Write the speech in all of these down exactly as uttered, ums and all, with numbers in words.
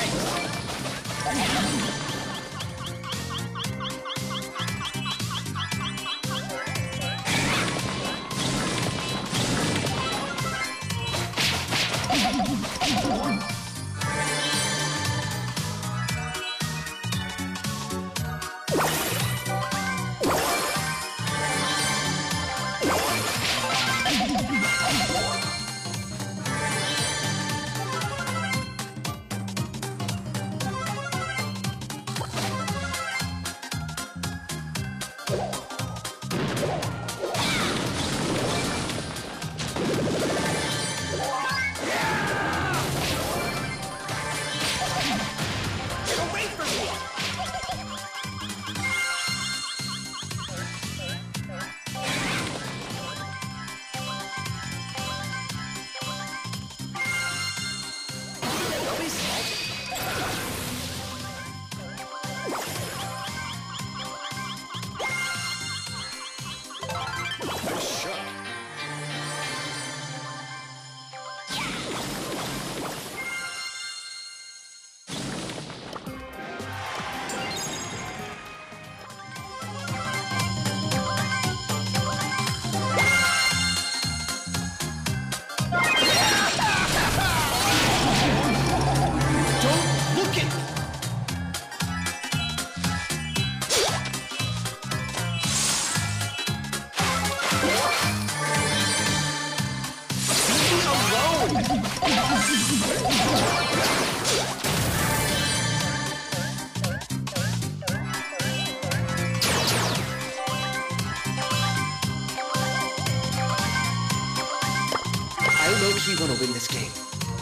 I low-key want to win this game.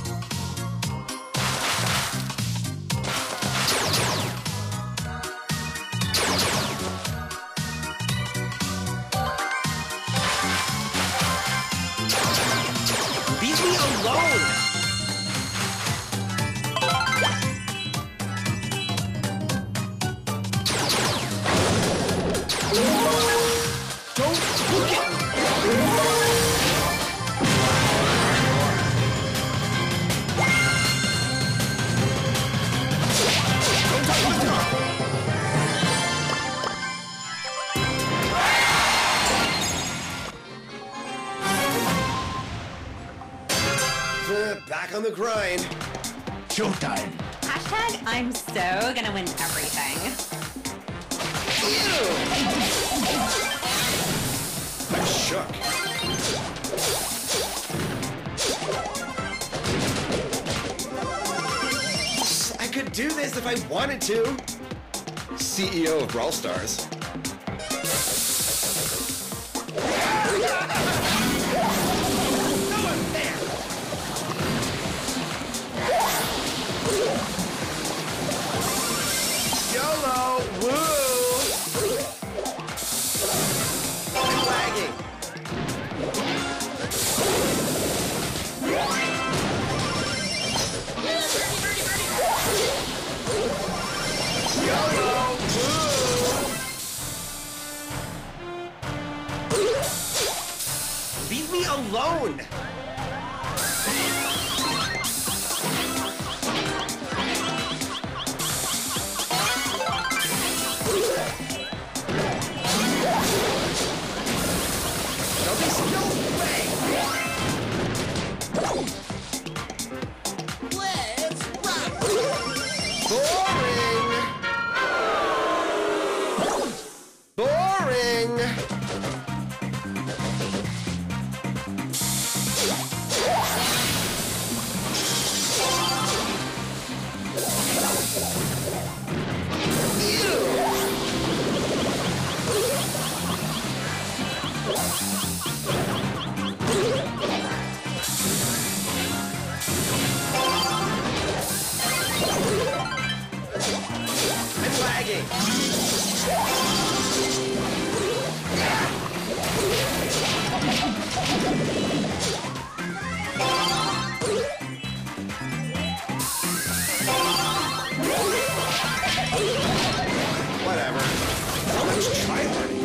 Leave me alone! Don't look at me! Uh, back on the grind. Showtime. Hashtag I'm so gonna win everything. Ew! I'm shook. I could do this if I wanted to. C E O of Brawl Stars. YOLO! Woo! I'm lagging. YOLO! Woo! Leave me alone! Whatever. How much tryharding?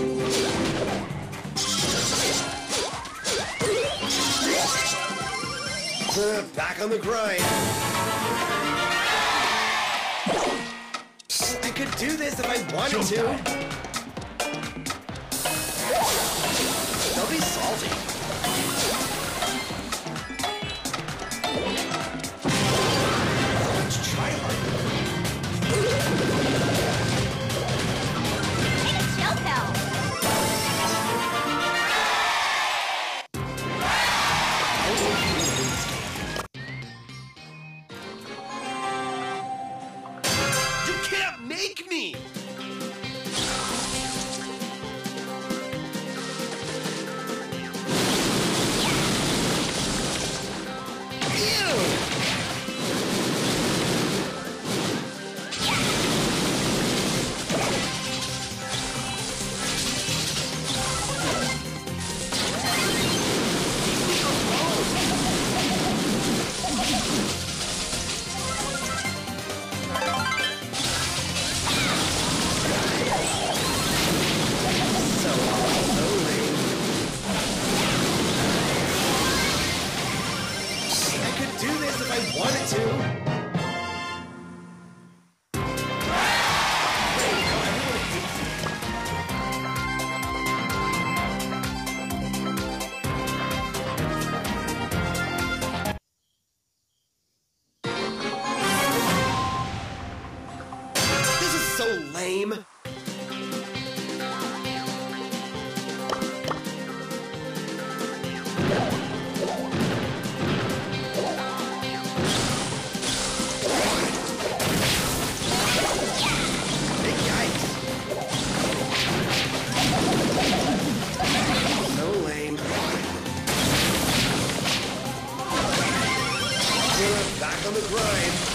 Uh, back on the grind. could do this if I wanted to. Don't be salty. Let's try harder. Take a chill pill. You can't make me! If I wanted to. This is so lame. Back on the grind.